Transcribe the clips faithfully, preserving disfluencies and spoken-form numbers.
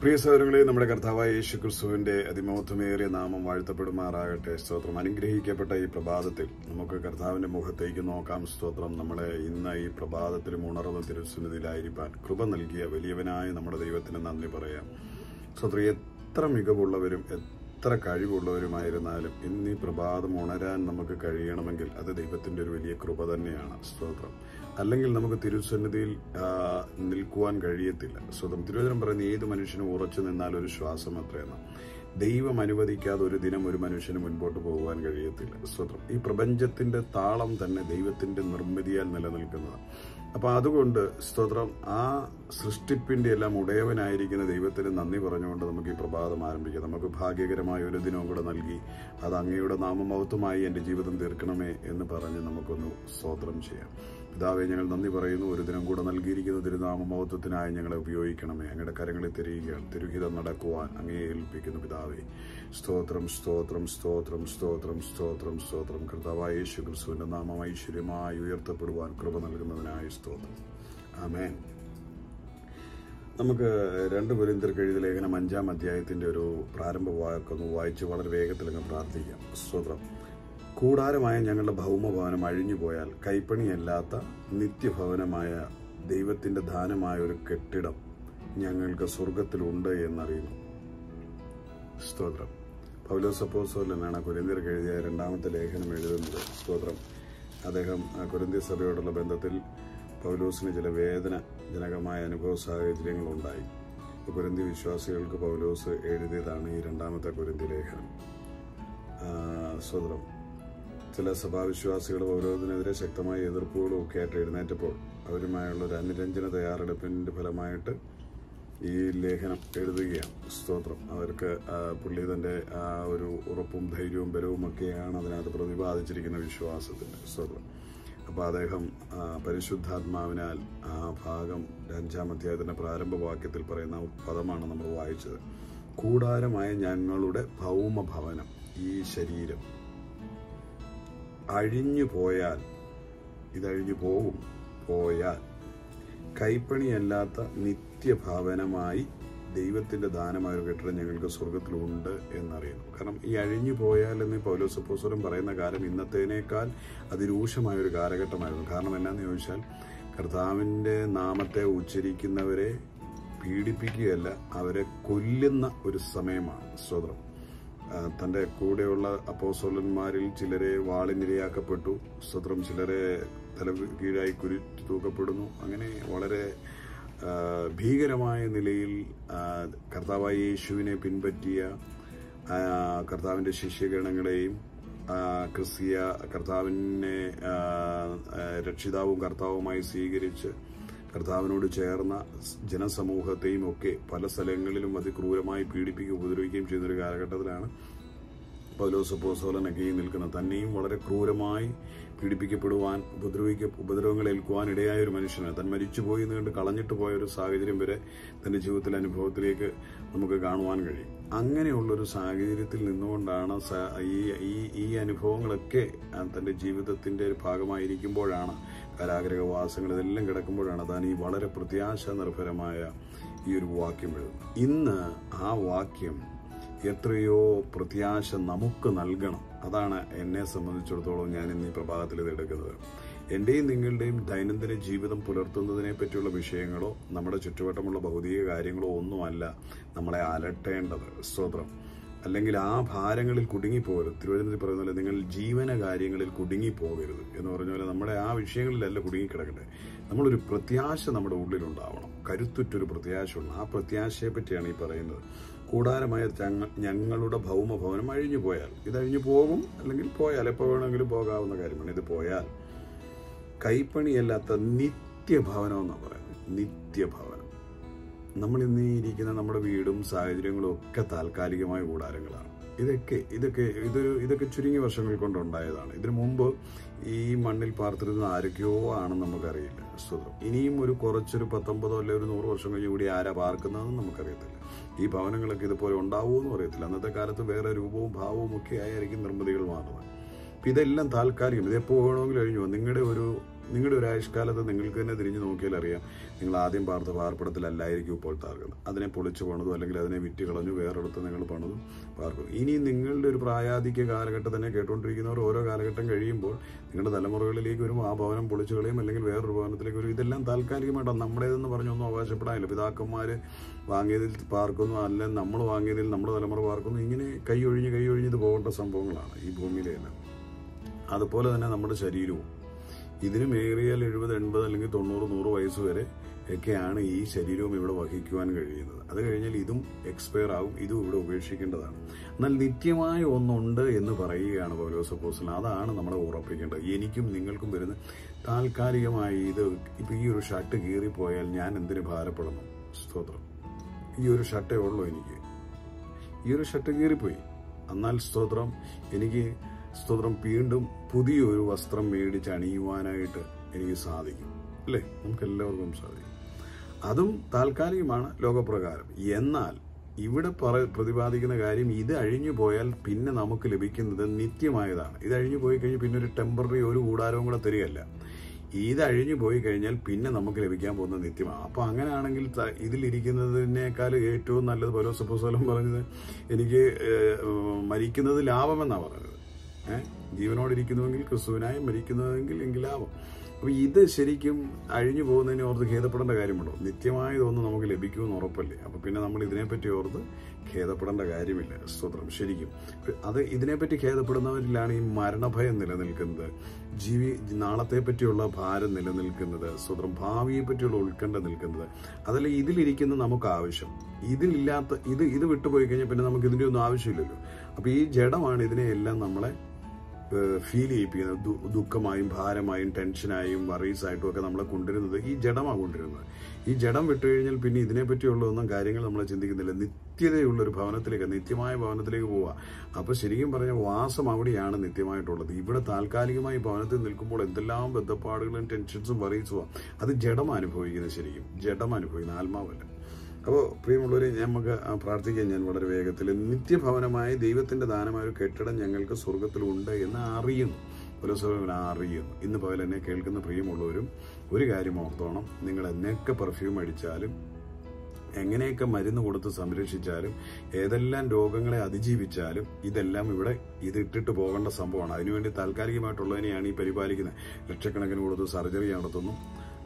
പ്രിയ സഹോദരങ്ങളെ, നമ്മുടെ കർത്താവായ യേശു ക്രിസ്തുവിന്റെ അതിമഹത്വമേറിയ നാമം വാഴ്ത്തപ്പെടുമാറാകട്ടെ. സ്തോത്രം. അനുഗ്രഹിക്കപ്പെട്ട ഈ പ്രഭാതത്തിൽ നമുക്ക് കർത്താവിന്റെ മുഖത്തേക്ക് നോക്കാം. സ്തോത്രം. നമ്മളെ ഇന്ന് ഈ പ്രഭാതത്തിലും ഉണർവ് തിരുസന്നിധിയിലായിരിക്കാൻ കൃപ നൽകിയ വലിയവനായ നമ്മുടെ ദൈവത്തിന് നന്ദി പറയാം. സ്തോത്രം. എത്ര മികവുള്ളവരും എത്ര കഴിവുള്ളവരുമായിരുന്നാലും ഇന്ന് ഈ പ്രഭാതം ഉണരാൻ നമുക്ക് കഴിയണമെങ്കിൽ അത് ദൈവത്തിന്റെ ഒരു വലിയ കൃപ തന്നെയാണ്. സ്തോത്രം. അല്ലെങ്കിൽ നമുക്ക് തിരുസന്നിധിയിൽ നിൽക്കുവാൻ കഴിയത്തില്ല. സ്വതം തിരുവചനം പറയുന്ന ഏത് മനുഷ്യനും ഉറച്ചു നിന്നാൽ ഒരു ശ്വാസം അത്രയെന്ന്. ദൈവം അനുവദിക്കാതെ ഒരു ദിനം ഒരു മനുഷ്യന് മുൻപോട്ട് പോകുവാൻ കഴിയത്തില്ല. സ്വതം. ഈ പ്രപഞ്ചത്തിന്റെ താളം തന്നെ ദൈവത്തിന്റെ നിർമ്മിതിയാൽ നിലനിൽക്കുന്നത്. അപ്പൊ അതുകൊണ്ട് സ്തോത്രം, ആ സൃഷ്ടിപ്പിന്റെ എല്ലാം ഉടയവനായിരിക്കുന്ന ദൈവത്തിന് നന്ദി പറഞ്ഞുകൊണ്ട് നമുക്ക് ഈ പ്രഭാതം ആരംഭിക്കാം. നമുക്ക് ഭാഗ്യകരമായ ഒരു ദിനവും കൂടെ നൽകി അത് അങ്ങയുടെ നാമമഹത്വമായി എന്റെ ജീവിതം തീർക്കണമേ എന്ന് പറഞ്ഞ് നമുക്കൊന്ന് സ്തോത്രം ചെയ്യാം. പിതാവെ, ഞങ്ങൾ നന്ദി പറയുന്നു. ഒരു ദിനം കൂടെ നൽകിയിരിക്കുന്ന തിരുനാമമഹത്വത്തിനായി ഞങ്ങളെ ഉപയോഗിക്കണമേ. അങ്ങയുടെ കരങ്ങളിൽ തിരിയുകയാണ്. തിരുഹിതം നടക്കുവാൻ അങ്ങയെ ഏൽപ്പിക്കുന്നു. പിതാവേ, സ്തോത്രം സ്തോത്രം സ്തോത്രം സ്തോത്രം സ്തോത്രം സ്തോത്രം. കർത്താവായ യേശു ക്രിസ്തുവിന്റെ നാമം ഐശ്വര്യമായി ഉയർത്തപ്പെടുവാൻ കൃപ നൽകുന്നതിനായി സ്തോത്രം. ആമേൻ. നമുക്ക് രണ്ട് കൊരിന്ത്യർക്ക് എഴുതിയ ലേഖനം അഞ്ചാം അധ്യായത്തിന്റെ ഒരു പ്രാരംഭ വാക്കൊന്ന് വായിച്ച് വളരെ വേഗത്തിലങ്ങ് പ്രാർത്ഥിക്കാം. സ്തോത്രം. കൂടാരമായ ഞങ്ങളുടെ ഭൗമഭവനം അഴിഞ്ഞുപോയാൽ കൈപ്പണിയല്ലാത്ത നിത്യഭവനമായ ദൈവത്തിന്റെ ദാനമായ ഒരു കെട്ടിടം ഞങ്ങൾക്ക് സ്വർഗത്തിലുണ്ട് എന്നറിയുന്നു. സ്തോത്രം. പൗലോസ് അപ്പോസ്തലനാണ് കൊരിന്ത്യർക്ക് എഴുതിയ രണ്ടാമത്തെ ലേഖനം എഴുതുന്നത്. സ്തോത്രം. അദ്ദേഹം കൊരിന്ത്യ സഭയോടുള്ള ബന്ധത്തിൽ പൗലോസിന് ചില വേദനജനകമായ അനുഭവ സാഹചര്യങ്ങളുണ്ടായി. കൊരിന്ത്യ വിശ്വാസികൾക്ക് പൗലോസ് എഴുതിയതാണ് ഈ രണ്ടാമത്തെ കൊരിന്ത്യ ലേഖനം. സ്തോത്രം. ചില സഭാവിശ്വാസികൾ പൗലോസിനെതിരെ ശക്തമായ എതിർപ്പുകളും ഒക്കെ ആയിട്ട് എഴുന്നേറ്റപ്പോൾ അവരുമായുള്ള ഒരു അനുരഞ്ജന തയ്യാറെടുപ്പിന്റെ ഫലമായിട്ട് ഈ ലേഖനം എഴുതുകയാണ്. സ്തോത്രം. അവർക്ക് പുള്ളി തന്റെ ആ ഒരു ഉറപ്പും ധൈര്യവും ബലവും ഒക്കെയാണ് അതിനകത്ത് പ്രതിപാദിച്ചിരിക്കുന്ന വിശ്വാസത്തിന്റെ. സ്തോത്രം. അപ്പൊ അദ്ദേഹം പരിശുദ്ധാത്മാവിനാൽ ആ ഭാഗം അഞ്ചാം അധ്യായത്തിന്റെ പ്രാരംഭ വാക്യത്തിൽ പറയുന്ന പദമാണ് നമ്മൾ വായിച്ചത്. കൂടാരമായ ഞങ്ങളുടെ ഭൗമഭവനം, ഈ ശരീരം അഴിഞ്ഞു പോയാൽ, ഇതഴിഞ്ഞു പോകും, പോയാൽ കൈപ്പണിയല്ലാത്ത നിത്യഭവനമായി ദൈവത്തിന്റെ ദാനമായ ഒരു കെട്ടിടം ഞങ്ങൾക്ക് സ്വർഗത്തിലുണ്ട് എന്നറിയുന്നു. കാരണം ഈ അഴിഞ്ഞു പോയാൽ എന്ന് പൗലോസ് അപ്പോസ്തലൻ പറയുന്ന കാലം ഇന്നത്തേനേക്കാൾ അതിരൂക്ഷമായ ഒരു കാലഘട്ടമായിരുന്നു. കാരണം എന്നാന്ന് ചോദിച്ചാൽ, കർത്താവിന്റെ നാമത്തെ ഉച്ചരിക്കുന്നവരെ പീഡിപ്പിക്കുകയല്ല, അവരെ കൊല്ലുന്ന ഒരു സമയമാണ്. സ്തോത്രം. തന്റെ കൂടെയുള്ള അപ്പോസ്തലന്മാരിൽ ചിലരെ വാളിനിരയാക്കപ്പെട്ടു. സ്തോത്രം. ചിലരെ തല കീഴായി കുരുറ്റി തൂക്കപ്പെടുന്നു. അങ്ങനെ വളരെ ഭീകരമായ നിലയിൽ കർത്താവായ യേശുവിനെ പിൻപറ്റിയ കർത്താവിന്റെ ശിഷ്യഗണങ്ങളെയും ക്രിസ്തീയ കർത്താവിനെ രക്ഷിതാവും കർത്താവുമായി സ്വീകരിച്ച് കർത്താവിനോട് ചേർന്ന ജനസമൂഹത്തെയും ഒക്കെ പല സ്ഥലങ്ങളിലും അതിക്രൂരമായി പീഡിപ്പിക്കുകയും ഉപദ്രവിക്കുകയും ചെയ്യുന്നൊരു കാലഘട്ടത്തിലാണ് പൗലോസ് അപ്പോസ്തലനൊക്കെ ഈ നിൽക്കുന്നത്. തന്നെയും വളരെ ക്രൂരമായി പീഡിപ്പിക്കപ്പെടുവാൻ, ഉപദ്രവിക്ക ഉപദ്രവങ്ങൾ ഏൽക്കുവാൻ ഇടയായ ഒരു മനുഷ്യനാണ്. താൻ മരിച്ചുപോയി എന്ന് കണ്ട് കളഞ്ഞിട്ട് പോയ ഒരു സാഹചര്യം വരെ തന്റെ ജീവിതത്തിലെ അനുഭവത്തിലേക്ക് നമുക്ക് കാണുവാൻ കഴിയും. അങ്ങനെയുള്ളൊരു സാഹചര്യത്തിൽ നിന്നുകൊണ്ടാണ് ഈ ഈ അനുഭവങ്ങളൊക്കെ തന്റെ ജീവിതത്തിന്റെ ഒരു ഭാഗമായിരിക്കുമ്പോഴാണ്, കാരാഗ്രഹവാസങ്ങൾ ഇതെല്ലാം കിടക്കുമ്പോഴാണ് താൻ ഈ വളരെ പ്രത്യാശ നിർഭരമായ ഈ ഒരു വാക്യം എഴുതുന്നത്. ഇന്ന് ആ വാക്യം എത്രയോ പ്രത്യാശ നമുക്ക് നൽകണം. അതാണ് എന്നെ സംബന്ധിച്ചിടത്തോളം ഞാൻ ഇന്ന് ഈ പ്രഭാതത്തിൽ ഇത് എടുക്കുന്നത്. എന്റെയും നിങ്ങളുടെയും ദൈനംദിന ജീവിതം പുലർത്തുന്നതിനെ പറ്റിയുള്ള വിഷയങ്ങളോ നമ്മുടെ ചുറ്റുവട്ടമുള്ള ഭൗതിക കാര്യങ്ങളോ ഒന്നുമല്ല നമ്മളെ അലട്ടേണ്ടത്. സ്തോത്രം. അല്ലെങ്കിൽ ആ ഭാരങ്ങളിൽ കുടുങ്ങിപ്പോകരുത്. തിരുവചനത്തിൽ പറയുന്ന പോലെ നിങ്ങൾ ജീവന കാര്യങ്ങളിൽ കുടുങ്ങിപ്പോകരുത് എന്ന് പറഞ്ഞ പോലെ നമ്മുടെ ആ വിഷയങ്ങളിലല്ല കുടുങ്ങിക്കിടക്കട്ടെ. നമ്മളൊരു പ്രത്യാശ നമ്മുടെ ഉള്ളിലുണ്ടാവണം. കരുത്തുറ്റൊരു പ്രത്യാശ ഉണ്ട്. ആ പ്രത്യാശയെ പറ്റിയാണ് ഈ പറയുന്നത്. കൂടാരമായ ഞങ്ങളുടെ ഭൗമഭവനം അഴിഞ്ഞു പോയാൽ, ഇതഴിഞ്ഞു പോകും, അല്ലെങ്കിൽ പോയാൽ എപ്പോൾ വേണമെങ്കിലും പോകാവുന്ന കാര്യമാണ്. ഇത് പോയാൽ കൈപ്പണിയല്ലാത്ത നിത്യഭവനം എന്നാണ് പറയുന്നത്. നിത്യഭവനം. നമ്മൾ ഇന്ന് ഇരിക്കുന്ന നമ്മുടെ വീടും സാഹചര്യങ്ങളും ഒക്കെ താൽക്കാലികമായ കൂടാരങ്ങളാണ്. ഇതൊക്കെ ഇതൊക്കെ ഇതൊരു ഇതൊക്കെ ചുരുങ്ങിയ വർഷങ്ങൾ കൊണ്ടുണ്ടായതാണ്. ഇതിനു മുമ്പ് ഈ മണ്ണിൽ പാർത്തിരുന്ന ആരൊക്കെയോ ആണെന്ന് നമുക്കറിയില്ല. സ്തോത്രം. ഇനിയും ഒരു കുറച്ചൊരു പത്തൊമ്പതോ അല്ലെ ഒരു നൂറ് വർഷം കഴിഞ്ഞ് കൂടി ആരാ പാർക്കുന്നതെന്ന് നമുക്കറിയത്തില്ല. ഈ ഭവനങ്ങളൊക്കെ ഇതുപോലെ ഉണ്ടാവുമെന്നും അറിയത്തില്ല. അന്നത്തെ കാലത്ത് വേറെ രൂപവും ഭാവവും ഒക്കെ ആയിരിക്കും നിർമ്മിതികൾ മാറുന്നത്. ഇതെല്ലാം താൽക്കാലികം. ഇതെപ്പോൾ വേണമെങ്കിലും കഴിഞ്ഞു. നിങ്ങളുടെ ഒരു നിങ്ങളുടെ ഒരു ആയുഷ്കാലത്ത് നിങ്ങൾക്ക് തന്നെ തിരിഞ്ഞു നോക്കിയാൽ അറിയാം, നിങ്ങൾ ആദ്യം പാർത്ത പാർപ്പിടത്തിലല്ലായിരിക്കും ഇപ്പോൾ താർക്കുന്നത്. അതിനെ പൊളിച്ചു പണിതു, അല്ലെങ്കിൽ അതിനെ വിറ്റ് കളഞ്ഞു വേറെടുത്ത് നിങ്ങൾ പണിതു പാർക്കും. ഇനി നിങ്ങളുടെ ഒരു പ്രായാധിക്യ കാലഘട്ടം തന്നെ കേട്ടുകൊണ്ടിരിക്കുന്നവർ ഓരോ കാലഘട്ടം കഴിയുമ്പോൾ നിങ്ങളുടെ തലമുറകളിലേക്ക് വരും, ആ ഭവനം പൊളിച്ചു കളയും, അല്ലെങ്കിൽ വേറൊരു ഭവനത്തിലേക്ക് വരും. ഇതെല്ലാം താൽക്കാലികമായിട്ടാണ്. നമ്മുടേതെന്ന് പറഞ്ഞൊന്നും അവകാശപ്പെടാനില്ല. പിതാക്കന്മാർ വാങ്ങിയതിൽ പാർക്കുന്നു, അല്ലെങ്കിൽ നമ്മൾ വാങ്ങിയതിൽ നമ്മുടെ തലമുറ പാർക്കുന്നു. ഇങ്ങനെ കൈ ഒഴിഞ്ഞ് കൈ ഒഴിഞ്ഞത് പോകേണ്ട സംഭവങ്ങളാണ് ഈ ഭൂമിയിലെല്ലാം. അതുപോലെ തന്നെ നമ്മുടെ ശരീരവും ഇതിനും ഏറിയാൽ എഴുപത് എൺപത് അല്ലെങ്കിൽ തൊണ്ണൂറ് നൂറ് വയസ്സ് വരെ ഒക്കെയാണ് ഈ ശരീരവും ഇവിടെ വഹിക്കുവാൻ കഴിയുന്നത്. അത് കഴിഞ്ഞാൽ ഇതും എക്സ്പയർ ആവും, ഇതും ഇവിടെ ഉപേക്ഷിക്കേണ്ടതാണ്. എന്നാൽ നിത്യമായ ഒന്നുണ്ട് എന്ന് പറയുകയാണ് പൗലോസ് അപ്പോസ്തലൻ. അതാണ് നമ്മളെ ഉറപ്പിക്കേണ്ടത്. എനിക്കും നിങ്ങൾക്കും വരുന്ന താൽക്കാലികമായി ഇത് ഇപ്പൊ ഈ ഒരു ഷർട്ട് കീറിപ്പോയാൽ ഞാൻ എന്തിനു ഭാരപ്പെടുന്നു? സ്തോത്രം. ഈ ഒരു ഷർട്ടേ ഉള്ളൂ എനിക്ക്. ഈ ഒരു ഷർട്ട് കീറിപ്പോയി, എന്നാൽ സ്തോത്രം എനിക്ക് സ്തോത്രം വീണ്ടും പുതിയൊരു വസ്ത്രം മേടിച്ച് അണിയുവാനായിട്ട് എനിക്ക് സാധിക്കും, അല്ലേ? നമുക്ക് എല്ലാവർക്കും സാധിക്കും. അതും താൽക്കാലികമാണ് ലോകപ്രകാരം. എന്നാൽ ഇവിടെ പറ പ്രതിപാദിക്കുന്ന കാര്യം, ഇത് അഴിഞ്ഞു പോയാൽ പിന്നെ നമുക്ക് ലഭിക്കുന്നത് നിത്യമായതാണ്. ഇത് അഴിഞ്ഞു പോയി കഴിഞ്ഞാൽ പിന്നെ ഒരു ടെമ്പററി ഒരു കൂടാരവും കൂടെ തരികയല്ല. ഇത് അഴിഞ്ഞു പോയി കഴിഞ്ഞാൽ പിന്നെ നമുക്ക് ലഭിക്കാൻ പോകുന്നത് നിത്യമാണ്. അപ്പൊ അങ്ങനെയാണെങ്കിൽ ഇതിലിരിക്കുന്നതിനേക്കാൾ ഏറ്റവും നല്ലത് പൗലോസ് അപ്പോസ്തലൻ പറഞ്ഞത്, എനിക്ക് മരിക്കുന്നത് ലാഭമെന്നാണ് പറഞ്ഞത്. ഏഹ് ജീവനോടിരിക്കുന്നുവെങ്കിൽ ക്രിസ്തുവിനായി, മരിക്കുന്നതെങ്കിൽ എങ്കിൽ ലാഭം. അപ്പൊ ഇത് ശരിക്കും അഴിഞ്ഞു പോകുന്നതിനെ ഓർത്ത് ഖേദപ്പെടേണ്ട കാര്യമുണ്ടോ? നിത്യമായതൊന്നും നമുക്ക് ലഭിക്കുമെന്ന് ഉറപ്പല്ലേ? അപ്പൊ പിന്നെ നമ്മൾ ഇതിനെപ്പറ്റി ഓർത്ത് ഖേദപ്പെടേണ്ട കാര്യമില്ല. സ്തോത്രം. ശരിക്കും അത് ഇതിനെപ്പറ്റി ഖേദപ്പെടുന്നവരിലാണ് ഈ മരണഭയം നിലനിൽക്കുന്നത്, ജീവി നാളത്തെ പറ്റിയുള്ള ഭാരം നിലനിൽക്കുന്നത്, സ്തോത്രം, ഭാവിയെ പറ്റിയുള്ള ഉത്കണ്ഠ നിൽക്കുന്നത്. അതല്ല ഇതിലിരിക്കുന്ന നമുക്ക് ആവശ്യം. ഇതിലില്ലാത്ത ഇത് ഇത് വിട്ടുപോയി കഴിഞ്ഞാൽ പിന്നെ നമുക്ക് ഇതിന്റെ ഒന്നും ആവശ്യമില്ലല്ലോ. അപ്പൊ ഈ ജഡമാണ് ഇതിനെയെല്ലാം നമ്മളെ ഫീൽ ചെയ്യിപ്പിക്കുന്നത്. ദുഃഖമായും ഭാരമായും ടെൻഷനായും വറീസായിട്ടും ഒക്കെ നമ്മളെ കൊണ്ടുവരുന്നത് ഈ ജഡമാണ് കൊണ്ടുവരുന്നത്. ഈ ജഡം വിട്ടുകഴിഞ്ഞാൽ പിന്നെ ഇതിനെപ്പറ്റിയുള്ളതൊന്നും കാര്യങ്ങൾ നമ്മൾ ചിന്തിക്കുന്നില്ല. നിത്യതയുള്ളൊരു ഭവനത്തിലേക്ക്, നിത്യമായ ഭവനത്തിലേക്ക് പോവുക. അപ്പൊ ശരിക്കും പറഞ്ഞാൽ വാസം അവിടെയാണ് നിത്യമായിട്ടുള്ളത്. ഇവിടെ താൽക്കാലികമായി ഭവനത്തിൽ നിൽക്കുമ്പോൾ എന്തെല്ലാം ബന്ധപ്പാടുകളും ടെൻഷൻസും വറീസുമാണ്. അത് ജഡം അനുഭവിക്കുന്നത്, ശരിക്കും ജഡം അനുഭവിക്കുന്ന ആത്മാവല്ല. അപ്പോൾ പ്രിയമുള്ളവരെ, നമുക്ക് പ്രാർത്ഥിക്കാൻ ഞാൻ വളരെ വേഗത്തിൽ. നിത്യഭവനമായ ദൈവത്തിന്റെ ദാനമായ ഒരു കെട്ടിടം ഞങ്ങൾക്ക് സ്വർഗത്തിലുണ്ട് എന്ന് അറിയുന്നു. പൗലോസ് അറിയുന്നു. ഇന്ന് പകൽ എന്നെ കേൾക്കുന്ന പ്രിയമുള്ളവരും ഒരു കാര്യം ഓർത്തോണം. നിങ്ങൾ എന്നൊക്കെ പെർഫ്യൂം അടിച്ചാലും, എങ്ങനെയൊക്കെ മരുന്ന് കൊടുത്ത് സംരക്ഷിച്ചാലും, ഏതെല്ലാം രോഗങ്ങളെ അതിജീവിച്ചാലും, ഇതെല്ലാം ഇവിടെ ഇത് ഇട്ടിട്ട് പോകേണ്ട സംഭവമാണ്. അതിനുവേണ്ടി താൽക്കാലികമായിട്ടുള്ളതിനെയാണ് ഈ പരിപാലിക്കുന്നത്. ലക്ഷക്കണക്കിന് കൊടുത്ത് സർജറി നടത്തുന്നു,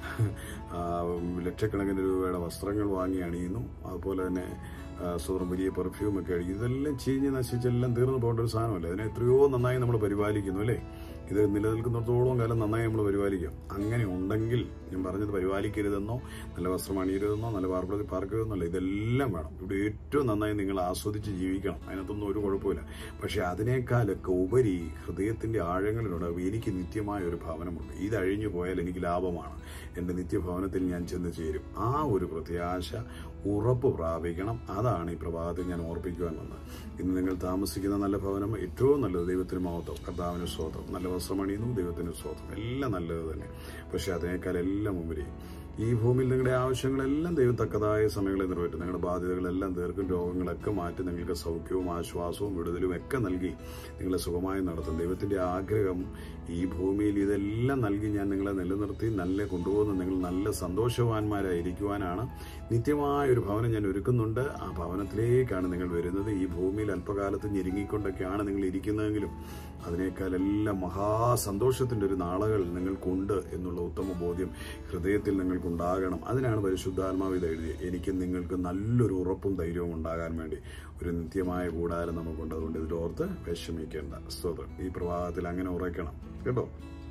ലക്ഷക്കണക്കിന് രൂപയുടെ വസ്ത്രങ്ങൾ വാങ്ങി അണിയുന്നു, അതുപോലെ തന്നെ സ്വന്തം വലിയ പെർഫ്യൂമൊക്കെ അടിക്കും. ഇതെല്ലാം ചീഞ്ഞ് നശിച്ചെല്ലാം തീർന്നു പോകേണ്ട ഒരു സാധനമല്ലേ? അതിനെ എത്രയോ നന്നായി നമ്മൾ പരിപാലിക്കുന്നു, അല്ലേ? ഇത് നിലനിൽക്കുന്നിടത്തോളം കാലം നന്നായി നമ്മൾ പരിപാലിക്കാം. അങ്ങനെ ഉണ്ടെങ്കിൽ ഞാൻ പറഞ്ഞത് പരിപാലിക്കരുതെന്നോ നല്ല വസ്ത്രം അണിയരുതെന്നോ നല്ല പാർപ്പിടത്തിൽ പാർക്കരുതെന്നോ അല്ല. ഇതെല്ലാം വേണം. ഇവിടെ ഏറ്റവും നന്നായി നിങ്ങൾ ആസ്വദിച്ച് ജീവിക്കണം. അതിനകത്തൊന്നും ഒരു കുഴപ്പമില്ല. പക്ഷെ അതിനേക്കാളൊക്കെ ഉപരി ഹൃദയത്തിന്റെ ആഴങ്ങളിലുണ്ട് എനിക്ക് നിത്യമായ ഒരു ഭവനമുണ്ട്. ഇത് അഴിഞ്ഞു പോയാൽ എനിക്ക് ലാഭമാണ്. എൻ്റെ നിത്യഭവനത്തിൽ ഞാൻ ചെന്ന് ചേരും. ആ ഒരു പ്രത്യാശ ഉറപ്പ് പ്രാപിക്കണം. അതാണ് ഈ പ്രഭാതത്തിൽ ഞാൻ ഓർപ്പിക്കുവാൻ വന്നത്. ഇന്ന് നിങ്ങൾ താമസിക്കുന്ന നല്ല ഭവനം ഏറ്റവും നല്ലത്. ദൈവത്തിന് മഹത്വം, കർത്താവിന് സ്തോത്രം. നല്ല വസ്ത്രമണിയുന്നു, ദൈവത്തിന് സ്തോത്രം. എല്ലാം നല്ലത് തന്നെ. പക്ഷെ അതിനേക്കാൾ എല്ലാം ഉപരി ഈ ഭൂമിയിൽ നിങ്ങളുടെ ആവശ്യങ്ങളെല്ലാം ദൈവം തക്കതായ സമയങ്ങളെ നിറവേറ്റും. നിങ്ങളുടെ ബാധ്യതകളെല്ലാം തീർക്കും. രോഗങ്ങളൊക്കെ മാറ്റി നിങ്ങൾക്ക് സൗഖ്യവും ആശ്വാസവും വിടുതലും ഒക്കെ നൽകി നിങ്ങളെ സുഖമായി നടത്തും. ദൈവത്തിന്റെ ആഗ്രഹം ഈ ഭൂമിയിൽ ഇതെല്ലാം നൽകി ഞാൻ നിങ്ങളെ നിലനിർത്തി നല്ല കൊണ്ടുപോകുന്ന നിങ്ങൾ നല്ല സന്തോഷവാന്മാരായിരിക്കുവാനാണ്. നിത്യമായ ഒരു ഭവനം ഞാൻ ഒരുക്കുന്നുണ്ട്. ആ ഭവനത്തിലേക്കാണ് നിങ്ങൾ വരുന്നത്. ഈ ഭൂമിയിൽ അല്പകാലത്ത് ഞെരുങ്ങിക്കൊണ്ടൊക്കെയാണ് നിങ്ങൾ ഇരിക്കുന്നതെങ്കിലും അതിനേക്കാൾ എല്ലാം മഹാസന്തോഷത്തിന്റെ ഒരു നാളുകൾ നിങ്ങൾക്കുണ്ട് എന്നുള്ള ഉത്തമ ബോധ്യം ഹൃദയത്തിൽ നിങ്ങൾക്കുണ്ടാകണം. അതിനാണ് പരിശുദ്ധാത്മാവ് ഇത് എഴുതിയത്. എനിക്ക് നിങ്ങൾക്ക് നല്ലൊരു ഉറപ്പും ധൈര്യവും ഉണ്ടാകാൻ വേണ്ടി ഒരു നിത്യമായ കൂടാരം നമുക്കുണ്ട്. അതുകൊണ്ട് ഇതിലോർത്ത് വിഷമിക്കേണ്ട. സ്തോത്രം. ഈ പ്രഭാതത്തിൽ അങ്ങനെ ഉറയ്ക്കണം കേട്ടോ.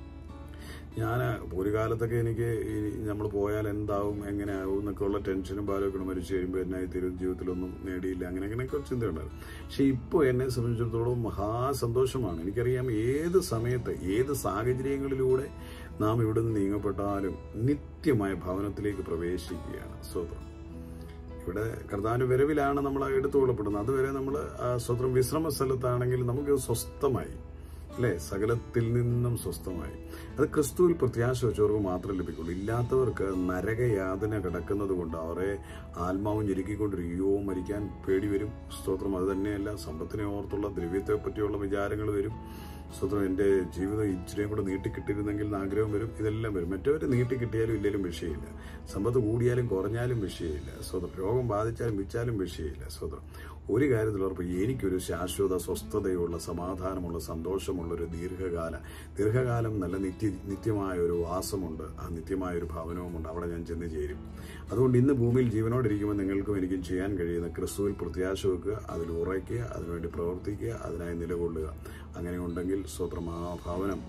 ഞാൻ ഒരു കാലത്തൊക്കെ എനിക്ക് നമ്മൾ പോയാൽ എന്താവും, എങ്ങനെ ആവും എന്നൊക്കെയുള്ള ടെൻഷനും ഭാരമൊക്കെ മരിച്ചു കഴിയുമ്പോൾ എന്നായി തീരും, ജീവിതത്തിലൊന്നും നേടിയില്ല, അങ്ങനെ അങ്ങനെയൊക്കെ ചിന്തയുണ്ടായിരുന്നു. പക്ഷെ ഇപ്പോൾ എന്നെ സംബന്ധിച്ചിടത്തോളം മഹാസന്തോഷമാണ്. എനിക്കറിയാം ഏത് സമയത്ത് ഏത് സാഹചര്യങ്ങളിലൂടെ നാം ഇവിടെ നിന്ന് നീങ്ങപ്പെട്ടാലും നിത്യമായ ഭവനത്തിലേക്ക് പ്രവേശിക്കുകയാണ്. സ്തോത്രം. ഇവിടെ കർത്താവിന്റെ വരവിലാണ് നമ്മൾ എടുത്തുകൊള്ളപ്പെടുന്നത്. അതുവരെ നമ്മൾ സ്വന്തം വിശ്രമ സ്ഥലത്താണെങ്കിൽ നമുക്ക് സ്വസ്ഥമായി, അല്ലെ, സകലത്തിൽ നിന്നും സ്വസ്ഥമായി. അത് ക്രിസ്തുവിൽ പ്രത്യാശ വെച്ചവർക്ക് മാത്രമേ ലഭിക്കുള്ളൂ. ഇല്ലാത്തവർക്ക് നരകയാതന കിടക്കുന്നത് കൊണ്ട് അവരെ ആത്മാവും ഞെരുക്കിക്കൊണ്ടിരിക്കുകയോ മരിക്കാൻ പേടി വരും. സ്തോത്രം. അത് തന്നെയല്ല, സമ്പത്തിനെ ഓർത്തുള്ള ദ്രവ്യത്തെ പറ്റിയുള്ള വിചാരങ്ങൾ വരും. സ്വതന്ത്രം എൻ്റെ ജീവിതം ഇച്ചിരിയും കൂടെ നീട്ടിക്കിട്ടിരുന്നെങ്കിൽ എന്ന് ആഗ്രഹം വരും. ഇതെല്ലാം വരും. മറ്റവർ നീട്ടിക്കിട്ടിയാലും ഇല്ലെങ്കിലും വിഷയമില്ല. സമ്പത്ത് കൂടിയാലും കുറഞ്ഞാലും വിഷയമില്ല. സ്വതന്ത്രം രോഗം ബാധിച്ചാലും വിച്ചാലും വിഷയമില്ല. സ്വതന്ത്രം ഒരു കാര്യത്തിൽ ഉറപ്പ്, എനിക്കൊരു ശാശ്വത സ്വസ്ഥതയുള്ള സമാധാനമുള്ള സന്തോഷമുള്ളൊരു ദീർഘകാല ദീർഘകാലം നല്ല നിത്യ നിത്യമായ ഒരു വാസമുണ്ട്. ആ നിത്യമായ ഒരു ഭവനവുമുണ്ട്. അവിടെ ഞാൻ ചെന്ന് ചേരും. അതുകൊണ്ട് ഇന്ന് ഭൂമിയിൽ ജീവനോടിരിക്കുമ്പോൾ നിങ്ങൾക്കും എനിക്കും ചെയ്യാൻ കഴിയുന്ന ക്രിസ്തുവിൽ പ്രത്യാശ വെക്കുക, അതിൽ ഉറയ്ക്കുക, അതിനുവേണ്ടി പ്രവർത്തിക്കുക, അതിനായി നിലകൊള്ളുക. അങ്ങനെ ഉണ്ടെങ്കിൽ സ്വത്രം ആ ഭവനം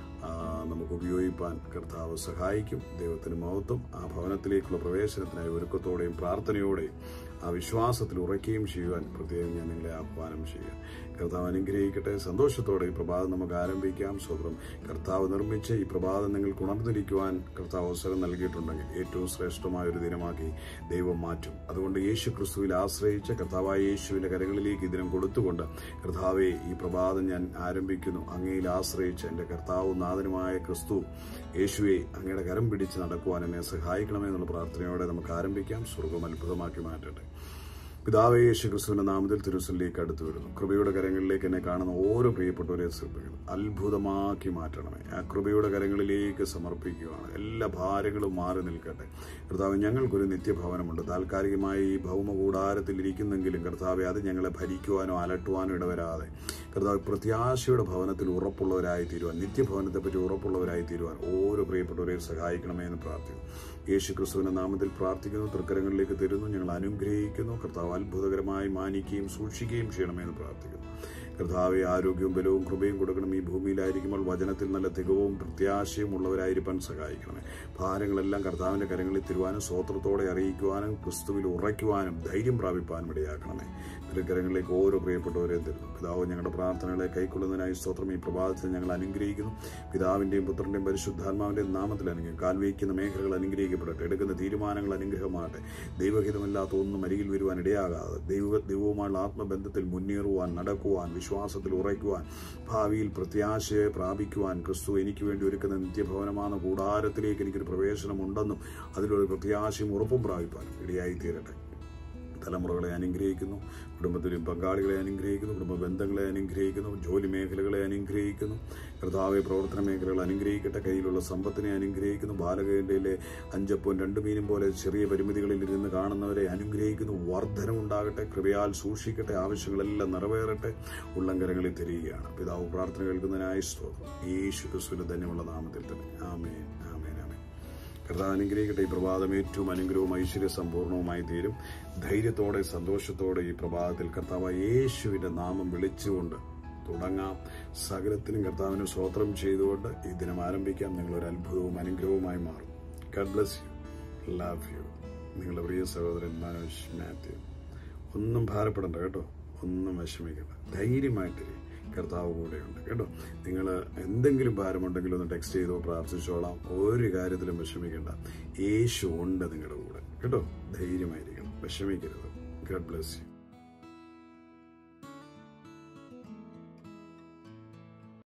നമുക്ക് ഉപയോഗിപ്പാൻ കർത്താവ് സഹായിക്കും. ദൈവത്തിന് മഹത്വം. ആ ഭവനത്തിലേക്കുള്ള പ്രവേശനത്തിനായി ഒരുക്കത്തോടെയും പ്രാർത്ഥനയോടെയും ആ വിശ്വാസത്തിൽ ഉറയ്ക്കുകയും ചെയ്യുവാൻ പ്രത്യേകം ഞാൻ നിങ്ങളെ ആഹ്വാനം ചെയ്യുക. കർത്താവ് അനുഗ്രഹിക്കട്ടെ. സന്തോഷത്തോടെ ഈ പ്രഭാതം നമുക്ക് ആരംഭിക്കാം. സ്വതന്ത്രം കർത്താവ് നിർമ്മിച്ച് ഈ പ്രഭാതം നിങ്ങൾക്ക് ഉണർന്നിരിക്കുവാൻ കർത്താവ് അവസരം നൽകിയിട്ടുണ്ടെങ്കിൽ ഏറ്റവും ശ്രേഷ്ഠമായ ഒരു ദിനമാക്കി ദൈവം മാറ്റും. അതുകൊണ്ട് യേശു ക്രിസ്തുവിൽ ആശ്രയിച്ച് കർത്താവായ യേശുവിന്റെ കരങ്ങളിലേക്ക് ഈ ദിനം കൊടുത്തുകൊണ്ട്, കർത്താവെ ഈ പ്രഭാതം ഞാൻ ആരംഭിക്കുന്നു അങ്ങയിൽ ആശ്രയിച്ച്, എൻ്റെ കർത്താവും നാഥനുമായ ക്രിസ്തു യേശുവെ അങ്ങയുടെ കരം പിടിച്ച് നടക്കുവാൻ എന്നെ സഹായിക്കണമേ എന്നുള്ള പ്രാർത്ഥനയോടെ നമുക്ക് ആരംഭിക്കാം. സ്വർഗം അത്ഭുതമാക്കി മാറ്റട്ടെ. പിതാവേ, യേശു ക്രിസ്തുവിന്റെ നാമത്തിൽ തിരുസലിലേക്ക് അടുത്തു വരുന്നു. കൃപയുടെ കരങ്ങളിലേക്ക് എന്നെ കാണുന്ന ഓരോ പ്രിയപ്പെട്ടവരെ സമർപ്പിക്കുന്നു. അത്ഭുതമാക്കി മാറ്റണമേ. ആ കൃപയുടെ കരങ്ങളിലേക്ക് സമർപ്പിക്കുകയാണ്. എല്ലാ ഭാരങ്ങളും മാറി നിൽക്കട്ടെ. കർത്താവ്, ഞങ്ങൾക്കൊരു നിത്യഭവനമുണ്ട്. താൽക്കാലികമായി ഈ ഭൗമ കൂടാരത്തിൽ ഇരിക്കുന്നെങ്കിലും കർത്താവെ, അത് ഞങ്ങളെ ഭരിക്കുവാനോ അലട്ടുവാനോ ഇടവരാതെ കർത്താവ് പ്രത്യാശയുടെ ഭവനത്തിൽ ഉറപ്പുള്ളവരായി തീരുവാൻ, നിത്യഭവനത്തെപ്പറ്റി ഉറപ്പുള്ളവരായി തീരുവാൻ ഓരോ പ്രിയപ്പെട്ടവരെയും സഹായിക്കണമേ എന്ന് പ്രാർത്ഥിക്കുന്നു. യേശു ക്രിസ്തുവിന്റെ നാമത്തിൽ പ്രാർത്ഥിക്കുന്നു. തൃക്കരങ്ങളിലേക്ക് തരുന്നു. ഞങ്ങൾ അനുഗ്രഹിക്കുന്നു. കർത്താവ് അത്ഭുതകരമായി മാനിക്കുകയും സൂക്ഷിക്കുകയും ചെയ്യണമെന്ന് പ്രാർത്ഥിക്കുന്നു. കർത്താവെ, ആരോഗ്യവും ബലവും കൃപയും കൊടുക്കണം. ഈ ഭൂമിയിലായിരിക്കുമ്പോൾ വചനത്തിൽ നല്ല തികവും പ്രത്യാശയും ഉള്ളവരായിരിക്കാൻ സഹായിക്കണമേ. ഭാരങ്ങളെല്ലാം കർത്താവിന്റെ കരങ്ങളിൽ തരുവാനും സ്വോത്രത്തോടെ അറിയിക്കുവാനും ക്രിസ്തുവിൽ ഉറയ്ക്കുവാനും ധൈര്യം പ്രാപിപ്പാനും ഇടയാക്കണമേ. തിരുക്കരങ്ങളിലേക്ക് ഓരോ പ്രിയപ്പെട്ടവരെയും തരുന്നു. പിതാവ്, ഞങ്ങളുടെ പ്രാർത്ഥനകളെ കൈക്കൊള്ളുന്നതിനായി സ്തോത്രം. ഈ പ്രഭാതത്തിൽ ഞങ്ങൾ അനുഗ്രഹിക്കുന്നു. പിതാവിന്റെയും പുത്രന്റെയും പരിശുദ്ധാത്മാവിന്റെയും നാമത്തിൽ അനുഗ്രഹിക്കും. കാൽ വയ്ക്കുന്ന മേഖലകൾ അനുഗ്രഹിക്കപ്പെടട്ടെ. എടുക്കുന്ന തീരുമാനങ്ങൾ അനുഗ്രഹമാകട്ടെ. ദൈവഹിതമില്ലാത്ത ഒന്നും അരികിൽ വരുവാൻ ഇടയാകാതെ ദൈവ ദൈവവുമായുള്ള ആത്മബന്ധത്തിൽ മുന്നേറുവാൻ, നടക്കുവാൻ, വിശ്വാസത്തിൽ ഉറയ്ക്കുവാൻ, ഭാവിയിൽ പ്രത്യാശയെ പ്രാപിക്കുവാൻ, ക്രിസ്തു എനിക്ക് വേണ്ടി ഒരുക്കുന്ന നിത്യഭവനமான കൂടാരത്തിലേക്ക് എനിക്കൊരു പ്രവേശനമുണ്ടെന്നും അതിലൊരു പ്രത്യാശയും ഉറപ്പും പ്രാപിപ്പാനും ഇടയായി തീരട്ടെ. തലമുറകളെ അനുഗ്രഹിക്കുന്നു. കുടുംബത്തിലും പങ്കാളികളെ അനുഗ്രഹിക്കുന്നു. കുടുംബ ബന്ധങ്ങളെ അനുഗ്രഹിക്കുന്നു. ജോലി മേഖലകളെ അനുഗ്രഹിക്കുന്നു. കർത്താവെ, പ്രവർത്തന മേഖലകൾ അനുഗ്രഹിക്കട്ടെ. കയ്യിലുള്ള സമ്പത്തിനെ അനുഗ്രഹിക്കുന്നു. ബാലകയിലെ അഞ്ചപ്പവും രണ്ടു മീനും പോലെ ചെറിയ പരിമിതികളിൽ ഇരുന്ന് കാണുന്നവരെ അനുഗ്രഹിക്കുന്നു. വർധനമുണ്ടാകട്ടെ. കൃപയാൽ സൂക്ഷിക്കട്ടെ. ആവശ്യങ്ങളെല്ലാം നിറവേറട്ടെ. ഉള്ളംകരങ്ങളിൽ തിരിയുകയാണ്. പിതാവ്, പ്രാർത്ഥന കേൾക്കുന്നതിനായി സ്തോത്രം. യേശു ക്രിസ്തുവിന്റെ ധന്യമുള്ള നാമത്തിൽ തന്നെ. ആമേൻ, ആമേൻ, ആമേൻ. കർത്താവ് അനുഗ്രഹിക്കട്ടെ. ഈ പ്രഭാതം ഏറ്റവും അനുഗ്രഹവും ഐശ്വര്യ സമ്പൂർണവുമായി തീരും. ധൈര്യത്തോടെ സന്തോഷത്തോടെ ഈ പ്രഭാതത്തിൽ കർത്താവ് യേശുവിന്റെ നാമം വിളിച്ചുകൊണ്ട് തുടങ്ങാം. സകലത്തിനും കർത്താവിന് സ്തോത്രം ചെയ്തുകൊണ്ട് ഈ ദിനം ആരംഭിക്കാം. നിങ്ങളൊരു അത്ഭുതവും അനുഗ്രഹവുമായി മാറും. God bless you. Love you. നിങ്ങളുടെ പ്രിയ സഹോദരൻ മനോജ് മാത്യു. ഒന്നും ഭാരപ്പെടണ്ട കേട്ടോ. ഒന്നും വിഷമിക്കണ്ട. ധൈര്യമായിട്ടിരി. കർത്താവ് കൂടെയുണ്ട് കേട്ടോ. നിങ്ങൾ എന്തെങ്കിലും ഭാരമുണ്ടെങ്കിലും ഒന്ന് ടെക്സ്റ്റ് ചെയ്തോ, പ്രാർത്ഥിച്ചോളാം. ഒരു കാര്യത്തിലും വിഷമിക്കേണ്ട. യേശു ഉണ്ട് നിങ്ങളുടെ കൂടെ കേട്ടോ. ധൈര്യമായിരിക്കണം. വിഷമിക്കരുത്. God bless U.